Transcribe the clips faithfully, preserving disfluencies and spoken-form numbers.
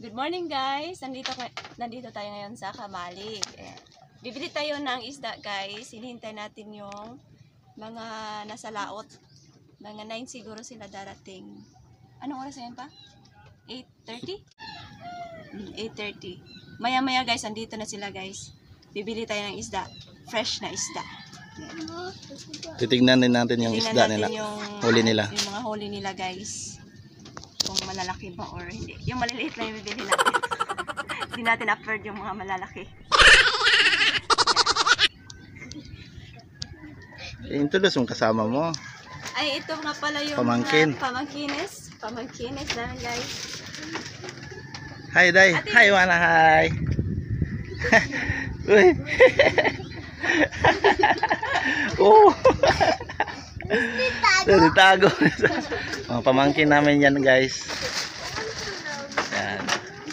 Good morning guys! Nandito, nandito tayo ngayon sa Kamalig. Ayan. Bibili tayo ng isda guys. Hinihintay natin yung mga nasa laot. Mga nine siguro sila darating. Anong oras yan pa? eight thirty? eight thirty. Maya maya guys, nandito na sila guys. Bibili tayo ng isda. Fresh na isda. Ayan. Titignan din natin yung Titignan isda natin nila. Yung, huli nila. Yung mga huli nila guys. Kung malalaki ba or hindi. Yung maliliit lang yung bibili natin. Hindi natin upload yung mga malalaki. I-introduce yung kasama mo. Ay, ito nga pala yung Pamangkin. mga pamangkines. Pamangkines na guys. Hi, Day. Ate. Hi, Wana. Hi. Uy. Oh. Ditago. Mga pamangkin namin yan, guys. Yan.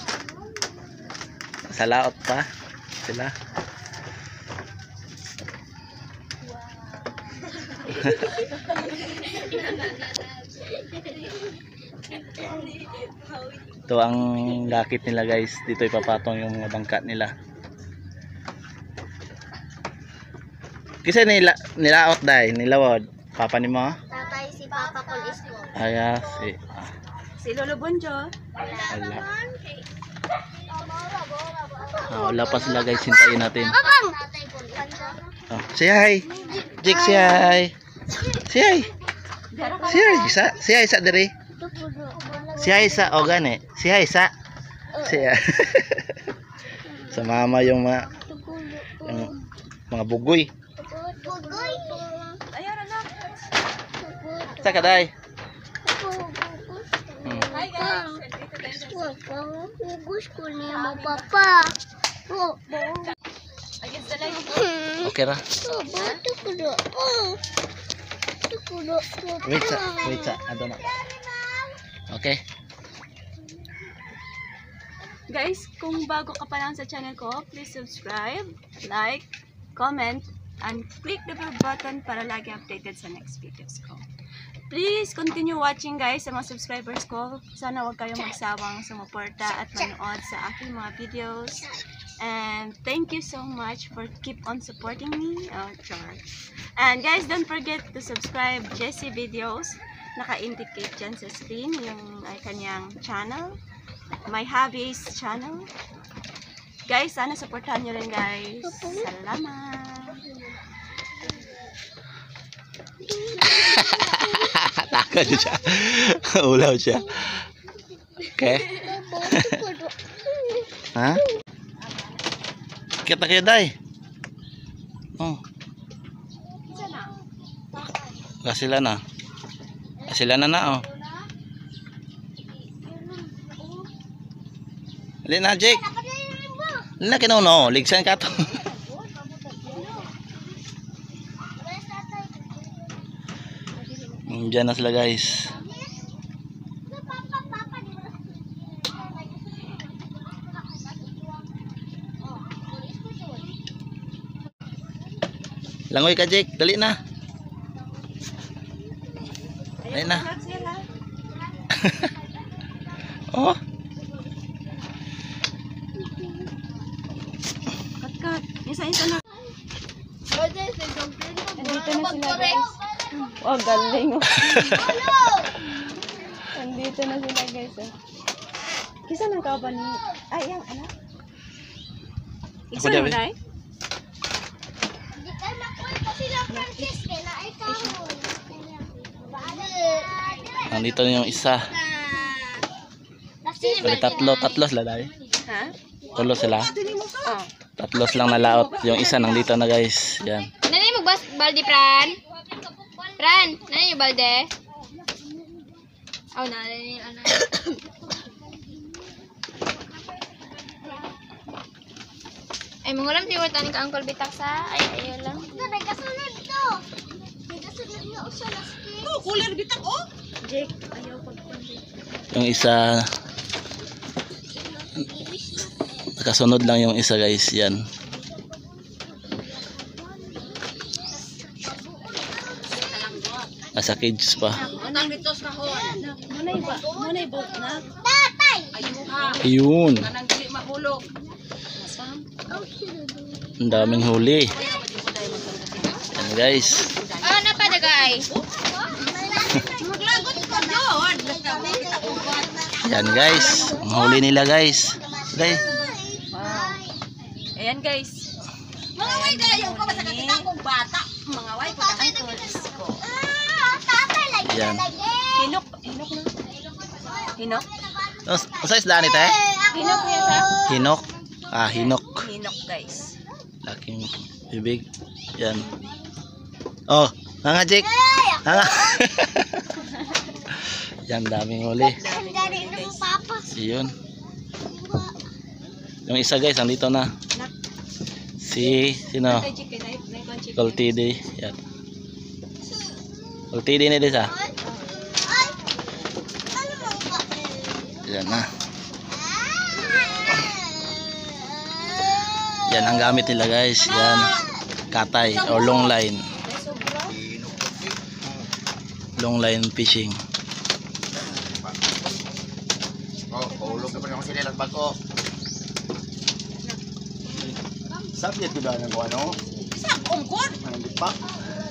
Sa laot pa sila. Ito ang lakit nila guys. Dito ipapatong yung mga bangka nila. Kasi nila nilaot dai, nilawod. Papa ni mo? Tatay si Papa Paul Isko. Aya si Si Lolo Bonjo. ala. Oh, wala pa sila guys, hintayin natin. Tatay Paul. Oh, say hi. Jake, say hi. Say hi. Say hi sa, say hi sa diri. Si hi sa o gani. Si hi sa. Si sa mama yung mga yung mga bugoy. Bugoy. Ayun na. Sa kaday. Hmm. Hi guys. Nandito tayo sa Bugoy ko niya mo papa. Oh, against the light. Okay ra. bato ko do. Oh. Tukulo. Wait sa, wait sa. Ado na. Okay. Guys, kung bago ka pa lang sa channel ko, please subscribe, like, comment, and click the bell button para lagi updated sa next videos ko. Please continue watching guys sa mga subscribers ko. Sana huwag kayong magsawang sumuporta at manood sa aking mga videos. And thank you so much for keep on supporting me. Oh, char. And guys, don't forget to subscribe Jessie Videos. Naka-indicate dyan sa screen yung ay, kanyang channel. My Hobbies channel. Guys, sana supportahan nyo rin guys. Salamat! Takot siya. Ulaw siya. Okay. Ha? Kita kaya day. Oh. Kasila na. Kasila na na oh. Dali na Jake. Dali na kinuno. Ligsan ka to. Diyan na sila guys. Langoy ka Jake. Dali na. Dali na. Oh. Kat-kat. Isa-isa na. Nandito na sila guys. Oh, galing oh. Nandito na sila guys oh. Kisa ng kauban ni... Ay, yung ano? Isa Ako, na David. day? Nandito na yung isa. Bali tatlo, tatlo sila dahil. Ha? Tatlo sila. Oh. Tatlo silang nalaot. Yung isa nandito na guys. Yan. Nani mo bas balde Pran? Pran, nani yung balde? Oh, nani ano. Ay, mangulam di wala tani ka Uncle Bitak sa. Ay, ayo lang. Nay kasunod to. May kasunod nga usa last. Oh, cooler bitak oh. Jake, ayaw pagpandi. Yung isa nakasunod lang yung isa guys. Yan. Nasa cage pa. Anong bitos ka ho? Munay ba? Munay boat na? Tatay! Ayun. Ang daming huli. Yan guys. Oh, napadagay. Yan guys. Ang huli nila guys. Day. Ayan guys. Mga way dayo ko basta kita kong bata. Mga way ko dahan ko disco. Yan. Hinok, hinok na. Hinok? Sa isda ni te? Hinok yan sa. Hinok. Ah, hinok. Hinok guys. Laking bibig. Yan. Oh, hanga Jake. Hanga. Yan, daming huli. Yun. Yung isa guys, andito na. Si, sino? Kultidi. Yan. Kultidi ni desa. Yan na. Yan ang gamit nila guys. Yan. Katay or long line. Long line fishing. Oh, paulog na pa rin ako sila nagbako. Sabi ito dahil ng ano? Isa, ongkod. Anong di pa?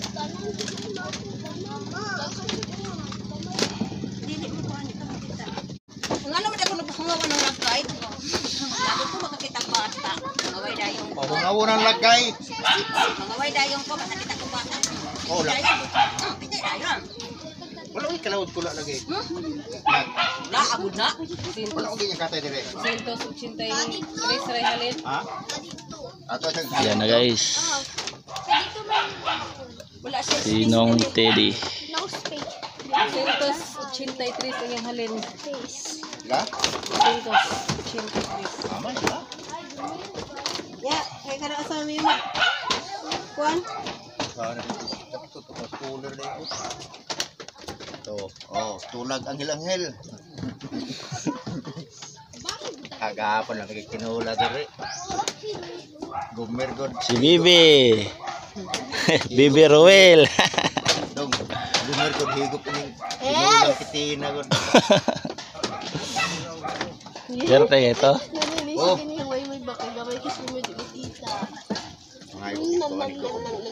Ang ano man ako nagpahangawa ng lagay. Lalo ko makakita bata. Mga way dayong ko. Paungawo ng lagay. Mga way dayong ko, makakita ko bata. Oh, lagay. Ah, hindi dayon. Wala ko ikalawad ko lagi. Wala, abod na. Wala ko ganyan katay dire. one eighty-three Rehalin. Ha? Ato sa Yan na guys. Wala siya. Sinong Teddy. No space. one eighty-three ang halin. Ga? one eighty-three. Tama na. Ya, kaya ka na asama mo mag... Kuan? Sana ito to cooler na ito. To, oh, tulag ang hilanghel. Agapon lang nagkinula dire. Gumer god. Si Bibi. Bibi Ruel. Dong, gumer god higop ning hinulang kitina god. Yan tayo ito. Oh. May may bakal gamay kasi mo di tita. Ngayon ito ani ko.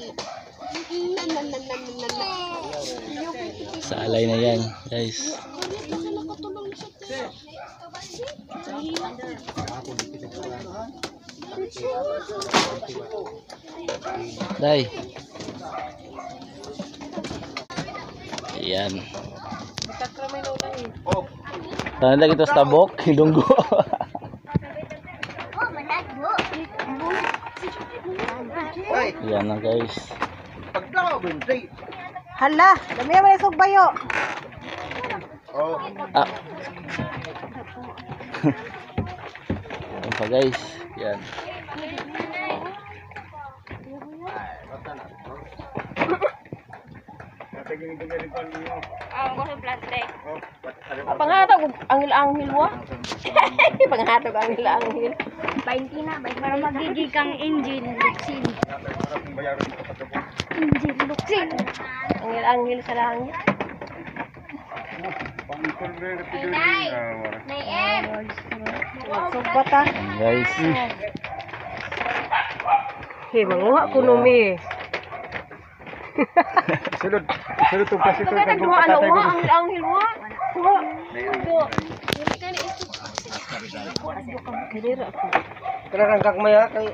Salay na yan guys. Day. Yan. Oh, Saan lagi ito sa tabok? Hidunggo. ay, Yan na guys. paglaw bintay. Hala, dami naman yung bayo. Oh, Ah. Yan pa guys. Yan. Ang gusto plastic. Panghatag ang angil wa. Panghatag ang angil. twenty na, para magiging kang engine luksin. Engine luksin. Angil angil sa langit. Nay, Nay Em. Sugbata. Yan guys. Hey, manguha ko numi. sulod, sulod to kasi to Kaya dua ano wa angil angil wa. Wa. Kadira ako. Karang kag maya kay.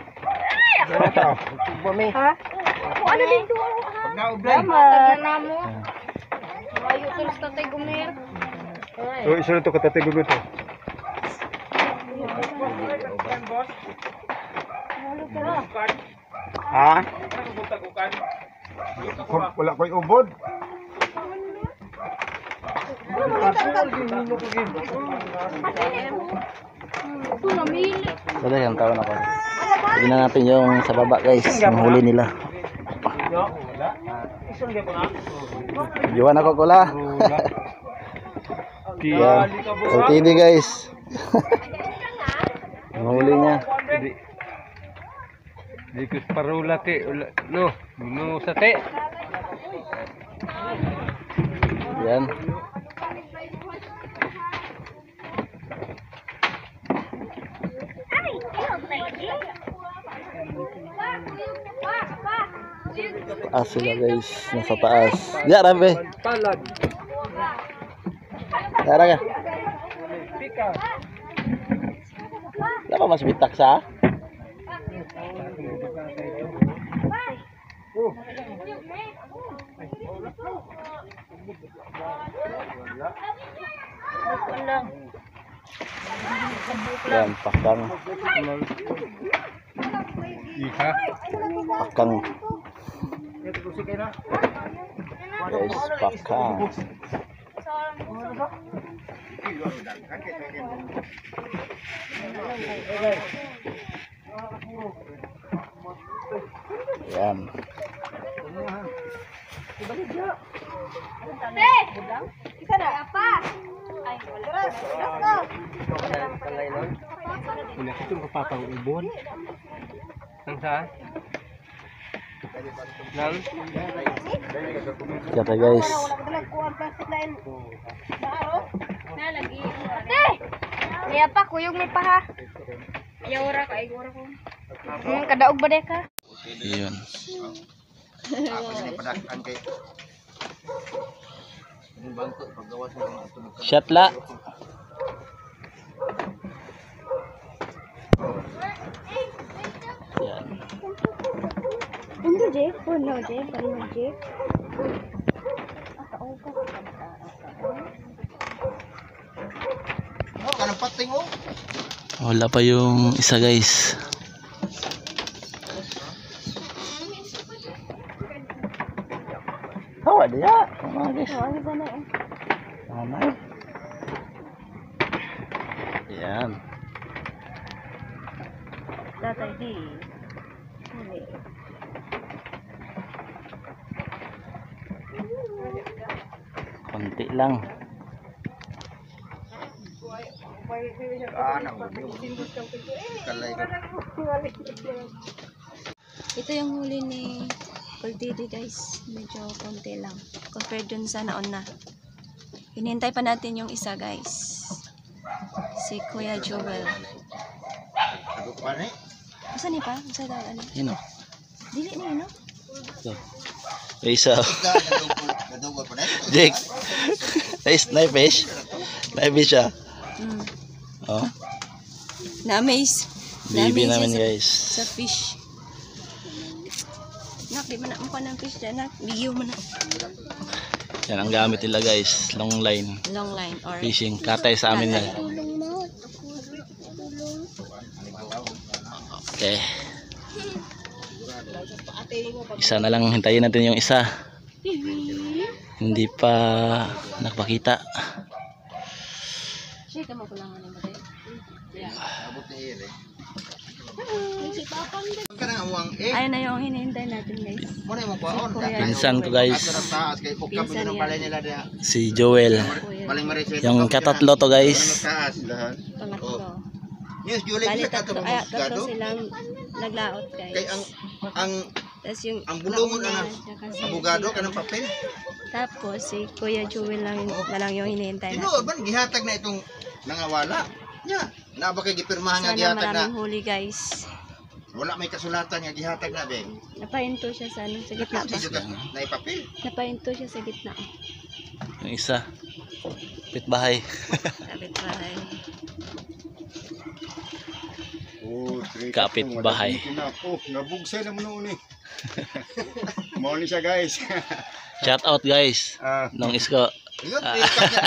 Bumi. Ha? Ano din dua wa? Naublay. Tagal na mo. Ayo terus tatay gumer. So sulod to katatay gugot to. Ha? Wala ko'y ubod. Wala yung taon ako. Tignan natin yung sa baba guys. Yung huli nila. Juan ako kula. Yan. L T D guys. Yung huli niya. Di ko parula te, no, no sa te. Yan. taas sila guys. Nasa taas. Ya, rabe. Palad. Tara ka. Pika. Dapat mas bitak sa? Oh. Yan, pakang. Iha. Pakang. Guys, pakang. Yan. Ini kita papang ibon. Nang sa? Nang? Kata guys. Ate! Iya pa, kuyog may paha. Ayaw ora ka, ayaw ora ko. Hmm, kadaog ba deka? Yun. Ako sila padakan kay. Yung bangko paggawa sa mga tunog. Shot la. Yan. Undo je, puno je, puno je. Oh, kanang pating oh. Wala pa yung isa guys. Hawa dia. Sama guys. Sama. Yan. Tatay di. Konti lang. Ah, nang kalay ka. Ito yung huli ni Kuldidi guys. Medyo konti lang. Compared dun sa naon na. Hinihintay pa natin yung isa guys. Si Kuya Joel. Ano pa ni? Asa ni pa? Asa daw ano? Yun o. Dili ni no? So. Isa. Nadugol pa na. Jake. Nice, nice fish. Nice fish ah. Mm. Oh. Na-amaze. Baby Na-amaze namin siya guys. sa, sa fish. Nak, di mo na mukha ng fish dyan. Nak, bigyo mo na. Yan ang gamit nila guys. Long line. Long line or Fishing. Katay sa amin yan. Okay. Isa na lang, hintayin natin yung isa. Hindi pa nakapakita. Siya ka mo ko lang ano ba tayo? Abot ni Ire. Kanang awang eh. Ayun na yung hinihintay natin guys. Mo na mo kwaon. Pinsan ko guys. Taas kay ukap Pinsan ng yan. palay nila dia. Si Joel. Paling mariset. Yung katatlo to guys. Taas lahat. Pangatlo. Yes, Julie, Bali kita to tatlo, ay, tatlo gado. silang naglaot guys. Kay ang ang Tapos yung ang bulungon nauna, ang tsaka si- abogado kanang papel. Tapos si Kuya Joel lang, na lang yung hinihintay Sino natin. ban gihatag na itong nangawala? Nya, na ba kay gipirmahan nga Sana gihatag na? maraming huli guys. Wala may kasulatan nga gihatag na be. Napahinto siya sa, ano, sa gitna ba? Sige ka na ipapel. Napahinto siya sa gitna. Yung isa. Pitbahay. Kapit bahay. Oh, Kapit bahay. Oh, nabugsay naman noon eh. Mau ni siya guys. Shout out guys. Ah, Nung isko. Yun, ikat niya.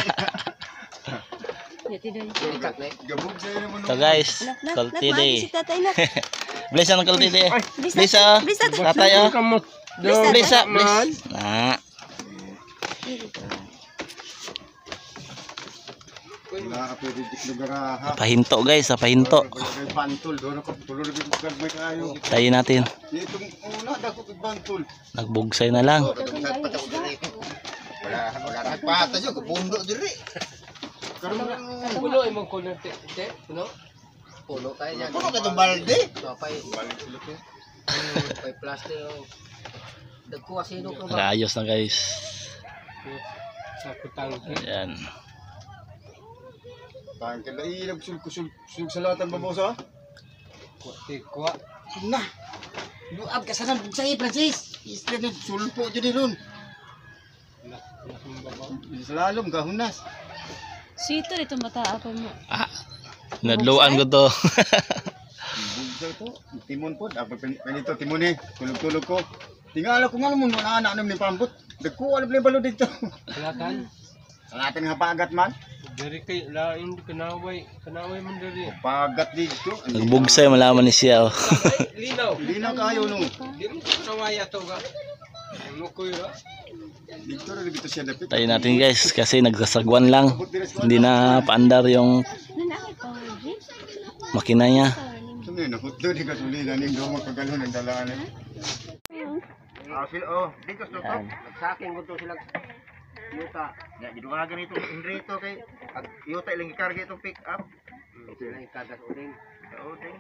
Yati doon. gabugsay naman So noon. guys. Nak, nak, nak, Kaltili. si tatay na. Bless ang kaltili. Bless Bless tatay. ah. Bless tatay. Tatay ah. Kamot. Bless tatay. Bless ah. Bless. Na. Nakapiridik lugar ha. Pahinto guys. Sa pahinto. Kay Bantul doon ako tulo na bigyan may kayo. Tayo natin. Dito una dako kay Bantul. Nagbugsay na lang. Wala wala ra pata jo bundo diri. Karon Pulo imong kulor te. Te, pulo. Pulo kay yan. Pulo ka tong balde. Ayos na guys. Sa kutang. Ayan. tang kay ilab sul sul sul salatan babosa. Kuwa te kuwa. Nah. Luab ka sana bugsay Francis. Istre ni sulpo jud ron. Slalom gahunas. Sito dito mata ako mo. Ah, nadluan ko to. Bugsay to. Timon po. Dapat pinito timon eh. Tulog-tulog ko. Tingala ko nga mo na anak ni pambot. Dagko alam ni balo dito. Kalatan. Salatan nga pagat man. Dari kay lain kanaway. Kanaway man dari. Pagat dito. Nagbugsay malaman ni siya. Oh. Linaw. Hindi na kayo no. Di mo kanaway ato ga. Ano ko yun? Dito rin dito siya dapit. Tayo natin guys kasi nagsasagwan lang. Hindi na paandar yung Nanakay pa G. makina niya. Sumay na hutdo di gasolina ning do magkagalo ng dalaan eh. Ah, sila oh, dito stop. Yan. Nagsaking ko to sila. Yuta. Ya, di dumaga ganito indrito kay ag yuta ilang ikarga itong pick up. Sila ikarga sa uding. Sa uding.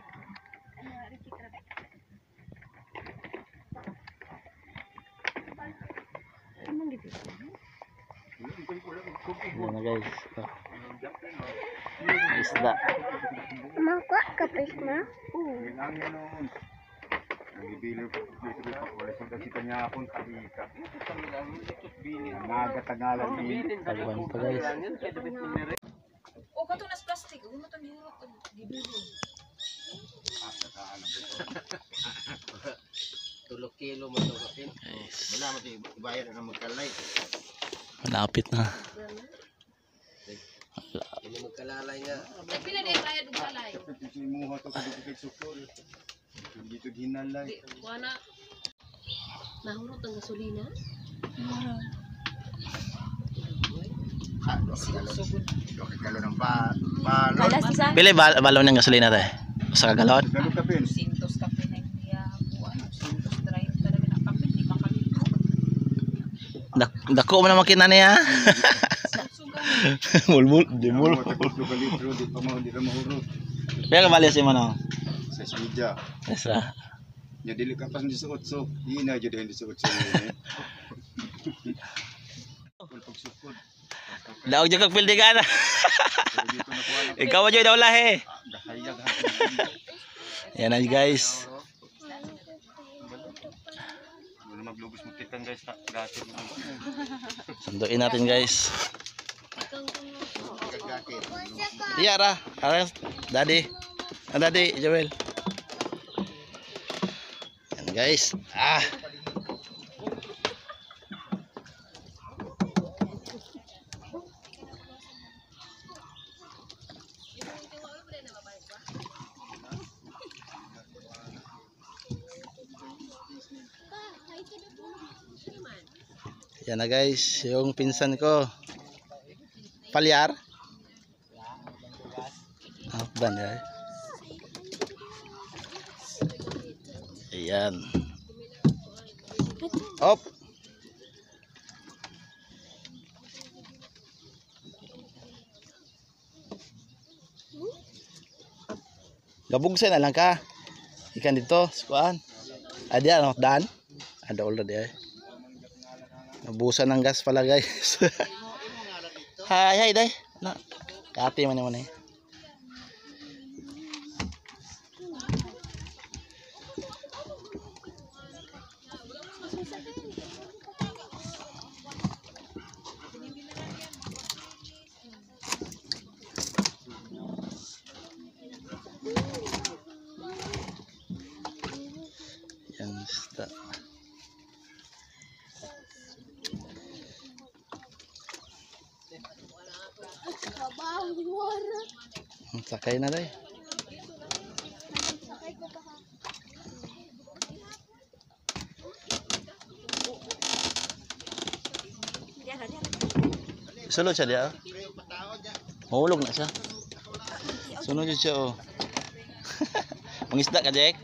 Yan na guys. Oh. Isda. Mangkok ka pa na? Ilang yan noon. Nagibilog ko dito pa wala sa dati kanya akong kabika. Naga tagalan ni Sagwan pa guys. O kato nas plastic, umo to ni gibili. Tulog kilo mo to kapin. Guys, Wala mo ti bayar na magkalay. malapit na. Ini magkalalay nga. Pila na bayad og balay. si muha to dito kay sukol. Dito ginalay. Kuana. Nahurot ang gasolina. Dokit kalo ng pa palo. Kalas isa. Pili bal balon ng gasolina tayo. Sa kagalon. Dalo kapin. Sintos ka pinagdiya buwan. Sintos drive talaga na kapit di ka kalito. Dak dako man ang makina niya. Mulmul, di mul. Mo takot do litro di pa mo di ra mahurot. Kaya kabali si mo no. Sa media. Esa. Ya dili ka pas di sa utso. Ina jud di sa utso ni. Pag sukod. Daog jud kag pildigan. Pero dito na kuha na Ikaw jud daw lahi. gahayag. Yan na guys. Wala maglubos mo kitang guys ta gatin mo. Sunduin natin guys. Gagakit. Iya ra. Ara daddy. Ah, daddy Joel. Yan guys. Ah. Yan na guys, yung pinsan ko. Palyar. Ah, ban ya. Ayan. Op. Gabugsay na lang ka. Ikan dito, skuan. Adi ano, dan. Ada already ay. Nabusan ng gas pala guys. Hi, hi day. Na. Kati man naman eh. Yan isda. Sakay na day. Sulod siya dia. Mahulog na siya. Sunod siya oh. Mangisda ka, Jack?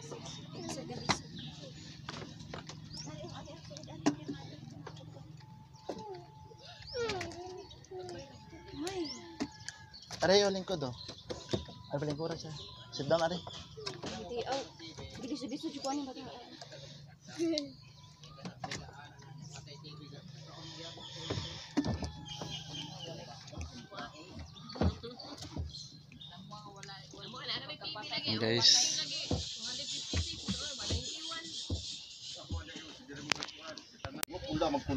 Aray, yung lingkod oh. Ano pa lingkod siya? Sit down, aray. Hindi oh. Bilis-bilis jud ko ani ba. Guys.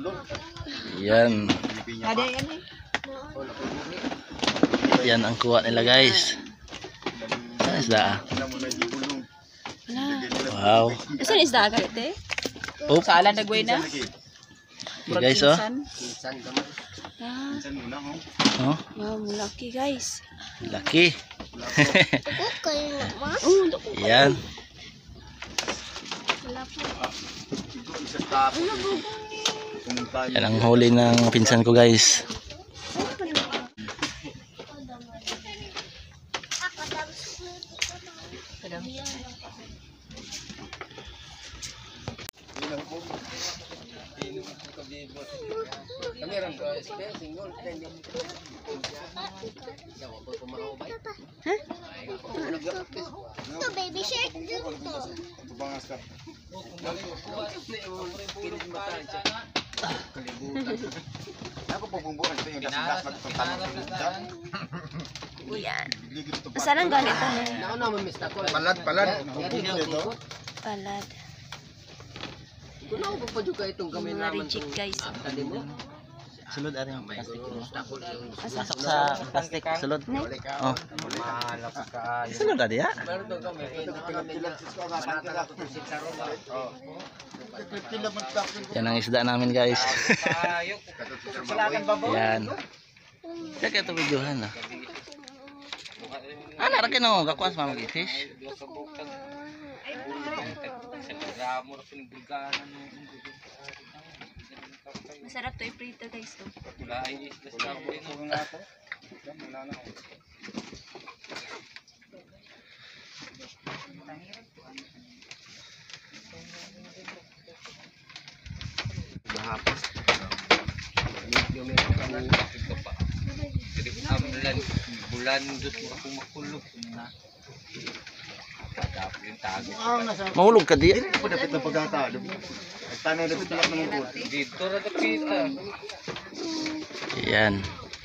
Yan. Ada yan eh. Yan ang kuha nila guys. Saan isda? Wow. Saan isda ka ito eh? Oops. Sa alan nagway na? Okay, guys, oh. Ah, Oh, wow, laki guys. laki. Oh, laki. Yan. Yan ang huli ng pinsan ko guys. Ito, baby shark. Dito. Ako po bumbukan sa inyo. Das-das magpapalong sa inyo. Yan. Saan ang ganito na? Palad, palad. Bubungin ito. Palad. Mga reject guys. Sulod ari ang plastic. Pasok sa plastic. Sulod. Oh. Sulod ari ya. Yan ang isda namin guys. Yan. Kaya ito videohan ah. Ano ra kino gakuas mamag fish. Masarap to i-prito guys. Oh. bulan bulan dos ako makulog na. Padap yung tago. Mahulog ka di. Ito dapat na pagkata. Tanay dapat tulak ng mga Dito ra kita. Yan.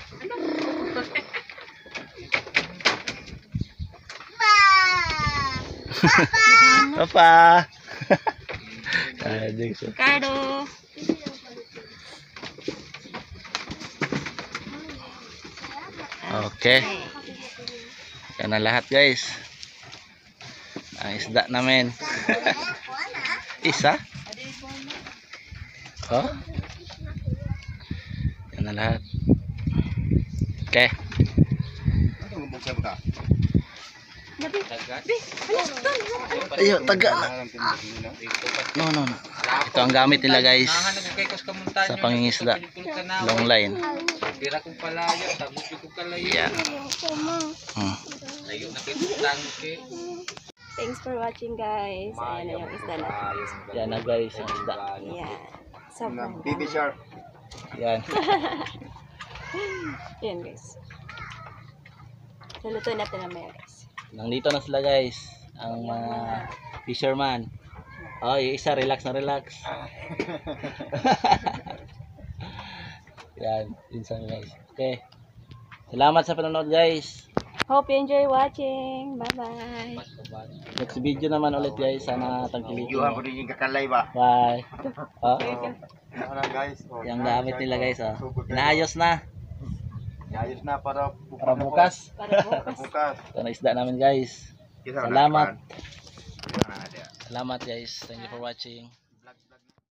Papa. Adik. Cardo. Okay. Yan na lahat guys. Ang isda namin. Isa? Oh. Yan na lahat. Okay. Ano ang buksan ka? Ayo, taga na. No, no, no. Ito ang gamit nila guys sa pangingisda. Long line. Pira kong palayo, tapos ko kalayo. Yan. Hmm. Layo na kay tangke. Thanks for watching guys. Ayan na yung isda natin. Yan na guys, ang isda. Yan. Sobrang Baby shark. Yan. Yan guys. Naluto natin mamaya guys. Nandito na sila guys, ang mga fisherman. Oh, yung isa relax na relax. Yan, pinsan guys. Okay. Salamat sa panonood guys. Hope you enjoy watching. Bye-bye. Next video naman ulit guys. Sana tangkilikin Videohan ko nyo. din yung kakalay ba? Bye. Oh, Ano guys? yung gamit nila guys. Oh. Inaayos na. Ayos na para Para bukas. Para bukas. bukas. Ito na isda namin guys. Kita Salamat. na. Salamat guys. Thank you for watching.